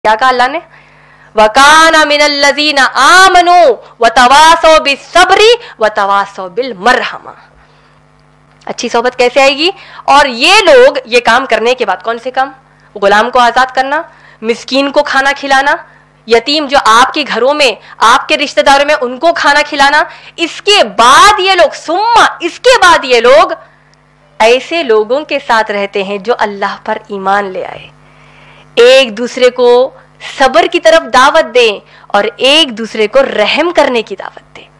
کیا کہا اللہ نے؟ وَكَانَ مِنَ الَّذِينَ آمَنُوا وَتَوَاصَوْا بِالصَّبْرِ وَتَوَاصَوْا بِالْمَرْحَمَةِ. اچھی صحبت کیسے آئے گی؟ اور یہ لوگ یہ کام کرنے کے بعد، کون سے کام؟ غلام کو آزاد کرنا، مسکین کو کھانا کھلانا، یتیم جو آپ کے گھروں میں آپ کے رشتہ داروں میں ان کو کھانا کھلانا. اس کے بعد یہ لوگ اس کے بعد یہ لوگ ایسے لوگوں کے ساتھ رہتے ہیں جو اللہ پر ایمان لے آئے، ایک دوسرے کو صبر کی طرف دعوت دیں اور ایک دوسرے کو رحم کرنے کی دعوت دیں.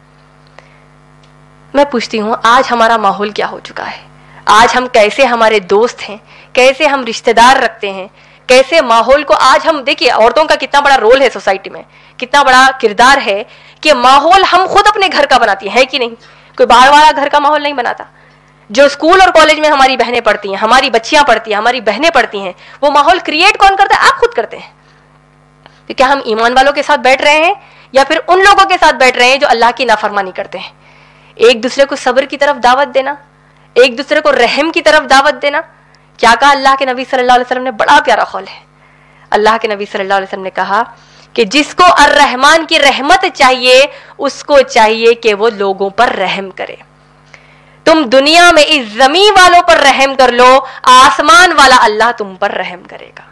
میں پوچھتی ہوں آج ہمارا ماحول کیا ہو چکا ہے؟ آج ہم کیسے ہمارے دوست ہیں، کیسے ہم رشتہ دار رکھتے ہیں، کیسے ماحول کو آج ہم دیکھیے. عورتوں کا کتنا بڑا رول ہے سوسائٹی میں، کتنا بڑا کردار ہے کہ ماحول ہم خود اپنے گھر کا بناتی ہیں، ہے کہ نہیں؟ کوئی باہر والا گھر کا ماحول نہیں بناتا. جو اسکول اور کالج میں ہماری بہنیں پڑھتی ہیں، ہماری بچیاں پڑھتی ہیں، ہماری بہنیں پڑھتی ہیں، وہ ماحول کریٹ کون کرتا ہے؟ آپ خود کرتے ہیں. تو کیا ہم ایمان والوں کے ساتھ بیٹھ رہے ہیں یا پھر ان لوگوں کے ساتھ بیٹھ رہے ہیں جو اللہ کی نافرمانی کرتے ہیں؟ ایک دوسرے کو صبر کی طرف دعوت دینا، ایک دوسرے کو رحم کی طرف دعوت دینا. کیا کہا اللہ کے نبی صلی اللہ علیہ وسلم نے؟ بڑا پیارا قول ہے. اللہ کے نبی صلی اللہ علیہ وسلم نے کہا کہ جس کو الرحمن کی رحمت چاہیے اس کو چاہیے کہ وہ لوگوں پر رحم کرے. تم دنیا میں اس زمین والوں پر رحم کر لو، آسمان والا اللہ تم پر رحم کرے گا.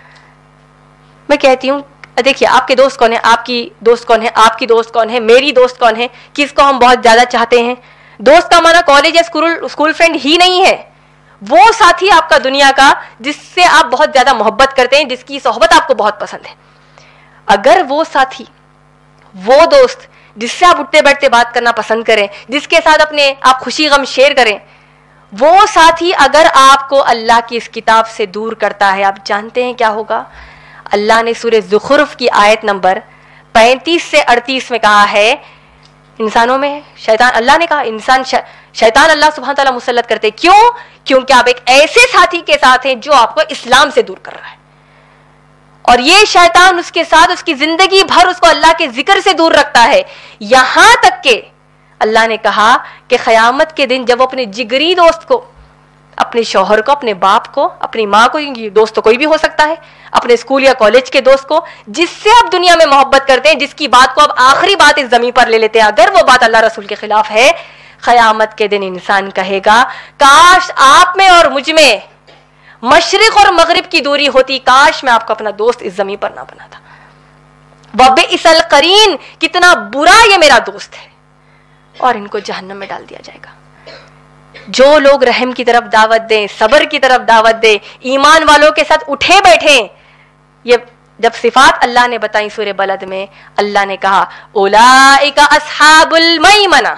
میں کہتی ہوں دیکھیے آپ کے دوست کون ہیں، آپ کی دوست کون ہے، آپ کی دوست کون ہے، میری دوست کون ہے، کس کو ہم بہت زیادہ چاہتے ہیں؟ دوست کا معنی کالج یا اسکول فرینڈ ہی نہیں ہے، وہ ساتھی آپ کا دنیا کا جس سے آپ بہت زیادہ محبت کرتے ہیں، جس کی صحبت آپ کو بہت پسند ہے. اگر وہ ساتھی، وہ دوست جس سے آپ اٹھتے بیٹھتے بات کرنا پسند کریں، جس کے ساتھ اپنے آپ خوشی غم شیئر کریں، وہ ساتھی اگر آپ کو اللہ کی اس کتاب سے دور کرتا ہے، آپ جانتے ہیں کیا ہوگا؟ اللہ نے سورہ زخرف کی آیت نمبر 35 سے 38 میں کہا ہے انسانوں میں شیطان، اللہ نے کہا شیطان اللہ سبحانہ تعالیٰ مسلط کرتے. کیوں؟ کیونکہ آپ ایک ایسے ساتھی کے ساتھ ہیں جو آپ کو اسلام سے دور کر رہا ہے، اور یہ شیطان اس کے ساتھ اس کی زندگی بھر اس کو اللہ کے ذکر سے دور رکھتا ہے. یہاں تک کہ اللہ نے کہا کہ قیامت کے دن جب وہ اپنے جگری دوست کو، اپنے شوہر کو، اپنے باپ کو، اپنی ماں کو، دوست تو کوئی بھی ہو سکتا ہے، اپنے اسکول یا کالج کے دوست کو، جس سے آپ دنیا میں محبت کرتے ہیں، جس کی بات کو آپ آخری بات اس زمین پر لے لیتے ہیں، اگر وہ بات اللہ رسول کے خلاف ہے، قیامت کے دن انسان کہے گا کاش آپ میں اور مجھ میں مشرق اور مغرب کی دوری ہوتی، کاش میں آپ کو اپنا دوست اس زمین پر نہ بناتا. وَبِئْسَ الْقَرِينُ، کتنا برا یہ میرا دوست ہے. اور ان کو جہنم میں ڈال دیا جائے گا. جو لوگ رحم کی طرف دعوت دیں، صبر کی طرف دعوت دیں، ایمان والوں کے ساتھ اٹھے بیٹھیں. یہ جب صفات اللہ نے بتائیں سورہ بلد میں، اللہ نے کہا اولئک اصحاب المیمنہ،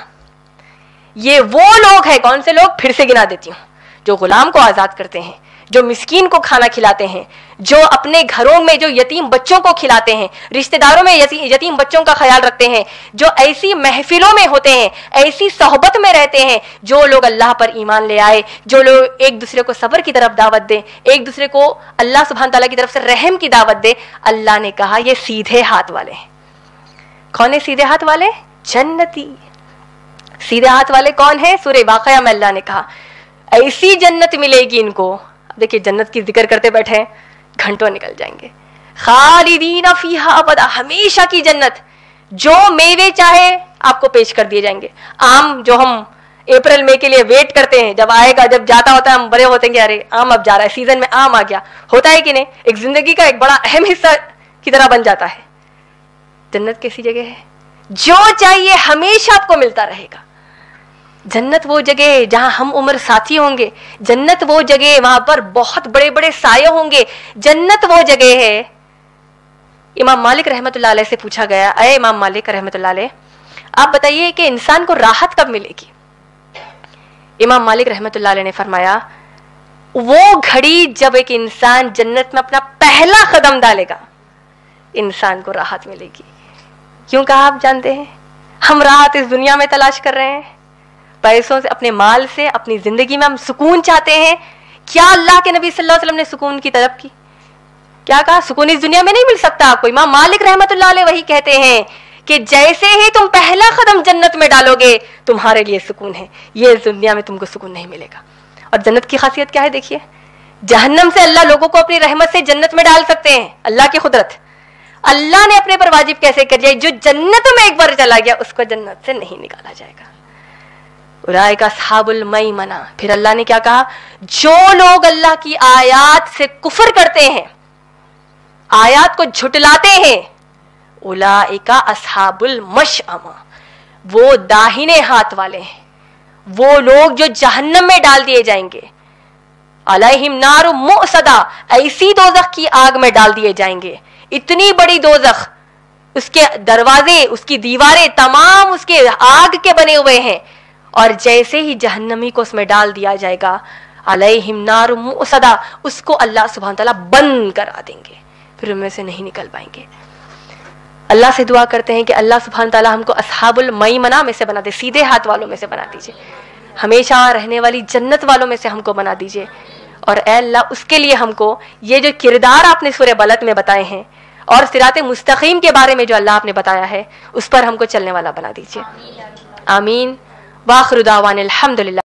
یہ وہ لوگ ہیں. کون سے لوگ؟ پھر سے گنا دیتی ہوں. جو غلام کو آزاد کرتے ہیں، جو مسکین کو کھانا کھلاتے ہیں، جو اپنے گھروں میں جو یتیم بچوں کو کھلاتے ہیں، رشتہ داروں میں یتیم بچوں کا خیال رکھتے ہیں، جو ایسی محفلوں میں ہوتے ہیں، ایسی صحبت میں رہتے ہیں، جو لوگ اللہ پر ایمان لے آئے، جو لوگ ایک دوسرے کو صبر کی طرف دعوت دیں، ایک دوسرے کو اللہ سبحانہ تعالیٰ کی طرف سے رحم کی دعوت دیں. اللہ نے کہا یہ سیدھے ہاتھ والے ہیں. کون ہے سیدھے ہاتھ والے؟ جنتی. سیدھے ہاتھ والے کون ہیں؟ سورہ واقعہ میں اللہ نے کہا ایسی جنت ملے گی ان کو. دیکھیے جنت کی ذکر کرتے بیٹھے گھنٹوں نکل جائیں گے. خالدین فیہا ابدا، ہمیشہ کی جنت. جو میوے چاہے آپ کو پیش کر دیے جائیں گے. آم جو ہم اپریل مئی کے لیے ویٹ کرتے ہیں، جب آئے گا، جب جاتا ہوتا ہے ہم بڑے ہوتے ہیں کہ ارے آم اب جا رہا ہے، سیزن میں آم آ گیا، ہوتا ہے کہ نہیں؟ ایک زندگی کا ایک بڑا اہم حصہ کی طرح بن جاتا ہے. جنت کیسی جگہ ہے؟ جو چاہیے ہمیشہ آپ کو ملتا رہے گا. جنت وہ جگہ ہے جہاں ہم عمر ساتھی ہوں گے. جنت وہ جگہ وہاں پر بہت بڑے بڑے سائے ہوں گے. جنت وہ جگہ ہے. امام مالک رحمۃ اللہ علیہ سے پوچھا گیا، اے امام مالک رحمۃ اللہ علیہ، آپ بتائیے کہ انسان کو راحت کب ملے گی؟ امام مالک رحمۃ اللہ علیہ نے فرمایا وہ گھڑی جب ایک انسان جنت میں اپنا پہلا قدم ڈالے گا انسان کو راحت ملے گی. کیوں کہا آپ جانتے ہیں؟ ہم راحت اس دنیا میں تلاش کر رہے ہیں، پیسوں سے، اپنے مال سے، اپنی زندگی میں ہم سکون چاہتے ہیں. کیا اللہ کے نبی صلی اللہ علیہ وسلم نے سکون کی طلب کی؟ کیا کہا؟ سکون اس دنیا میں نہیں مل سکتا آپ کو. امام مالک رحمۃ اللہ علیہ وہی کہتے ہیں کہ جیسے ہی تم پہلا قدم جنت میں ڈالو گے تمہارے لیے سکون ہے، یہ اس دنیا میں تم کو سکون نہیں ملے گا. اور جنت کی خاصیت کیا ہے؟ دیکھیے जहन्नम से अल्लाह लोगों को अपनी रहमत से जन्नत में डाल सकते हैं, अल्लाह की कुदरत। अल्लाह ने अपने पर वाजिब कैसे कर दिया, जो जन्नत में एक बार चला गया उसको जन्नत से नहीं निकाला जाएगा। उलाइका अस्हाबुल मैमना। फिर अल्लाह ने क्या कहा, जो लोग अल्लाह की आयात से कुफर करते हैं, आयात को झुटलाते हैं, उलाइका अस्हाबुल मशअमा, वो दाहिने हाथ वाले हैं, वो लोग जो जहन्नम में डाल दिए जाएंगे। अलैहिम नारु मुअसदा, ऐसी दोजख की आग में डाल दिए जाएंगे, इतनी बड़ी दोजख, उसके दरवाजे, उसकी दीवारें तमाम उसके आग के बने हुए हैं। और जैसे ही जहन्नमी को उसमें डाल दिया जाएगा, अलैहिम नारु मुअसदा, उसको अल्लाह सुब्हान तआला बंद करा देंगे, फिर उनमें से नहीं निकल पाएंगे। अल्लाह से दुआ करते हैं कि अल्लाह सुब्हान तआला हमको अस्हाबुल मैमना में से बना दे, सीधे हाथ वालों में से बना दीजिए, हमेशा रहने वाली जन्नत वालों में से हमको बना दीजिए। और ऐ अल्लाह, उसके लिए हमको ये जो किरदार आपने सूरह बलद में बताए हैं और सिराते मुस्तकीम के बारे में जो अल्लाह आपने बताया है, उस पर हमको चलने वाला बना दीजिए। आमीन। वाखिरु दावाना अल्हम्दुलिल्लाह।